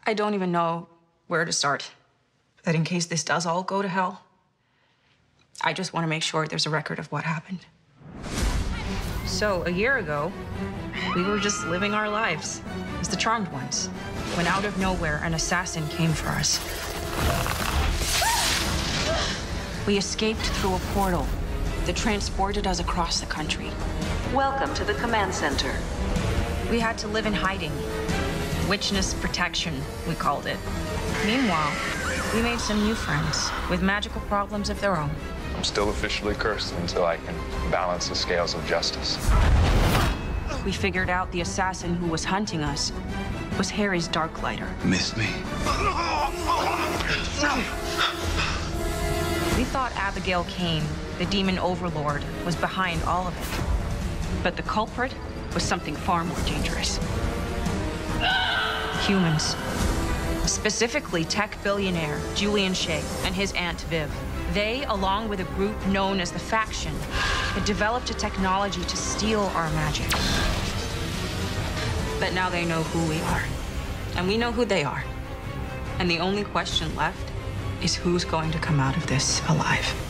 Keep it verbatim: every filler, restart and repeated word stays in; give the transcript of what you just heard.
I don't even know where to start. That in case this does all go to hell, I just want to make sure there's a record of what happened. So, a year ago, we were just living our lives as the Charmed Ones, when out of nowhere, an assassin came for us. We escaped through a portal that transported us across the country. Welcome to the command center. We had to live in hiding. Witness protection, we called it. Meanwhile, we made some new friends with magical problems of their own. I'm still officially cursed until I can balance the scales of justice. We figured out the assassin who was hunting us was Harry's Darklighter. Missed me? We thought Abigail Kane, the demon overlord, was behind all of it. But the culprit was something far more dangerous. Humans. Specifically, tech billionaire Julian Shea and his aunt Viv. They, along with a group known as the Faction, had developed a technology to steal our magic. But now they know who we are. And we know who they are. And the only question left is who's going to come out of this alive.